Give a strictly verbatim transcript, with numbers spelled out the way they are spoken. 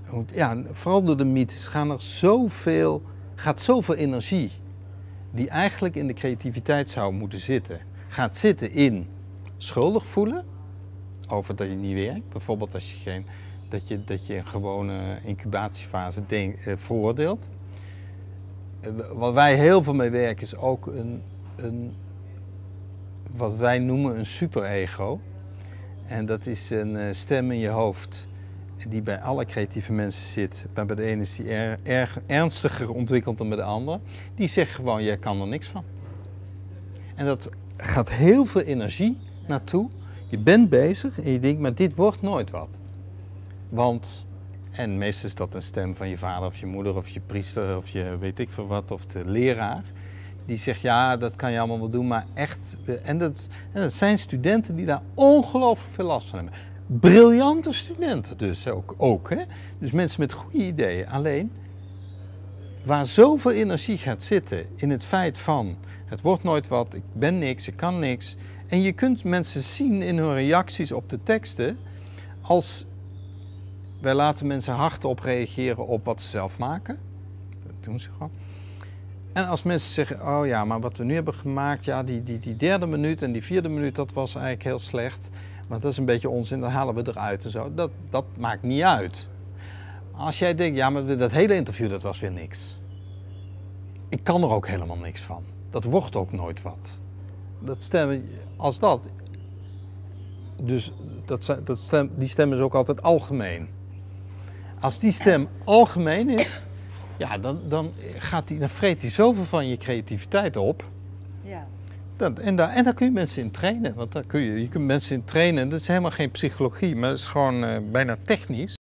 ja, vooral door de mythes gaan er zoveel, gaat zoveel energie die eigenlijk in de creativiteit zou moeten zitten. Gaat zitten in schuldig voelen over dat je niet werkt. Bijvoorbeeld als je, geen, dat je, dat je een gewone incubatiefase denk, eh, veroordeelt. Wat wij heel veel mee werken is ook een, een wat wij noemen een superego. En dat is een uh, stem in je hoofd die bij alle creatieve mensen zit. Maar bij de ene is die er, erg ernstiger ontwikkeld dan bij de ander. Die zegt gewoon, jij kan er niks van. En dat gaat heel veel energie naartoe. Je bent bezig en je denkt, maar dit wordt nooit wat. Want, en meestal is dat een stem van je vader of je moeder of je priester of je weet ik veel wat, of de leraar. Die zegt, ja, dat kan je allemaal wel doen, maar echt... En dat, en dat zijn studenten die daar ongelooflijk veel last van hebben. Briljante studenten dus ook, ook hè? Dus mensen met goede ideeën. Alleen, waar zoveel energie gaat zitten in het feit van... Het wordt nooit wat, ik ben niks, ik kan niks. En je kunt mensen zien in hun reacties op de teksten... als... Wij laten mensen hardop reageren op wat ze zelf maken. Dat doen ze gewoon. En als mensen zeggen, oh ja, maar wat we nu hebben gemaakt, ja, die, die, die derde minuut en die vierde minuut, dat was eigenlijk heel slecht. Want dat is een beetje onzin, dat halen we eruit en zo. Dat, dat maakt niet uit. Als jij denkt, ja, maar dat hele interview, dat was weer niks. Ik kan er ook helemaal niks van. Dat wordt ook nooit wat. Dat stemmen, als dat... Dus dat, dat stem, die stem is ook altijd algemeen. Als die stem algemeen is... Ja, dan, dan, gaat die, dan vreet hij zoveel van je creativiteit op. Ja. Dat, en, daar, en daar kun je mensen in trainen. Want daar kun je, je kunt mensen in trainen. Dat is helemaal geen psychologie, maar dat is gewoon uh, bijna technisch.